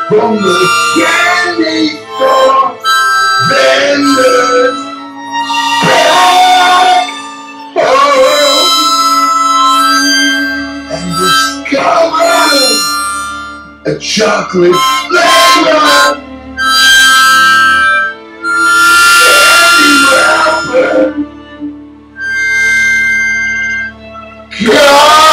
from the candy store vendors back home and discover a chocolate flavor candy wrapper. God.